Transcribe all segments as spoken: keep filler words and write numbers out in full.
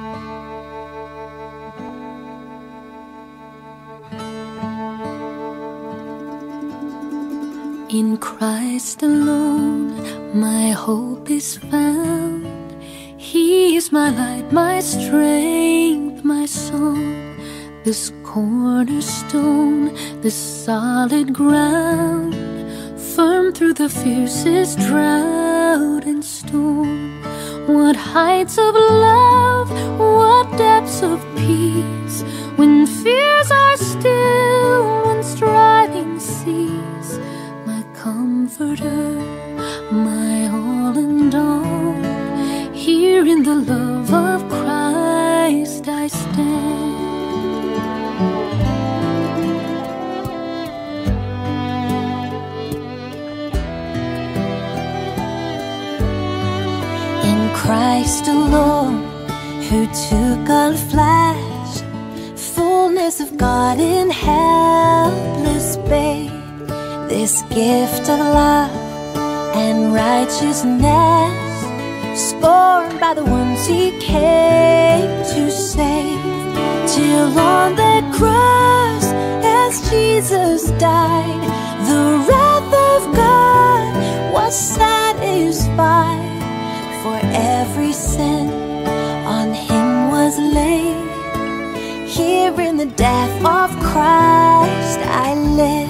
In Christ alone, my hope is found. He is my light, my strength, my song. This cornerstone, this solid ground, firm through the fiercest drought and storm. What heights of love, what depths of peace, when fears are still, when striving cease. My comforter, my all and all, here in the love of Christ I stand. Christ alone, who took on flesh, fullness of God in helpless babe. This gift of love and righteousness, scorned by the ones he came to save. Till on that cross, as Jesus died, the wrath of God was satisfied. For every sin on him was laid. Here in the death of Christ I live.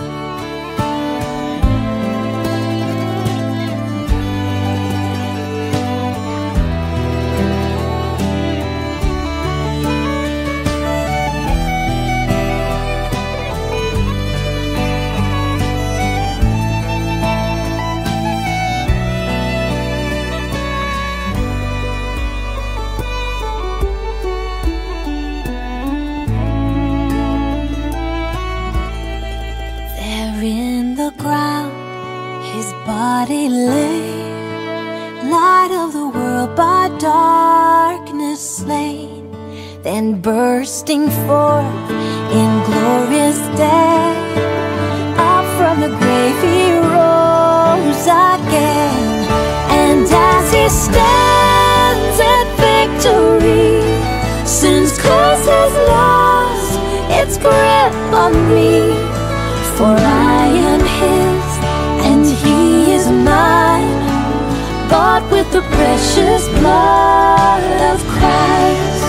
Body lay, light of the world by darkness slain, then bursting forth in glorious day, up from the grave he rose again. And as he stands in victory, sin's curse has lost its grip on me. For I am his and he is mine, bought with the precious blood of Christ.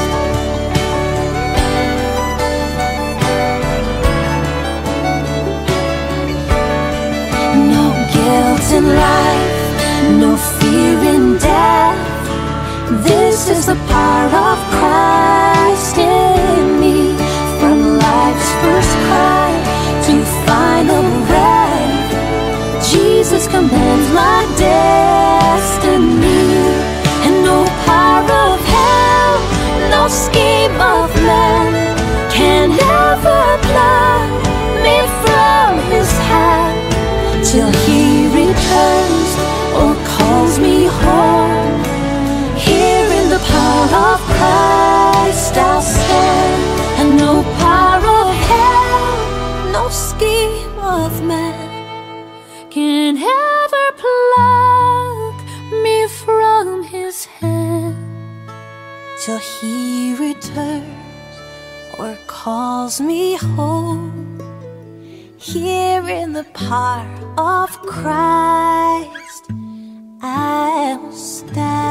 No guilt in life, no fear in death. This is the power of Christ in me. From life's first cry to final breath, Jesus commands my destiny. And no power of hell, no scheme of man can ever pluck me from his hand. Till he returns or calls me home, here in the power of Christ I'll stand. And no power of hell, no scheme of man can ever pluck me from his hand. Till he returns or calls me home, here in the power of Christ I'll stand.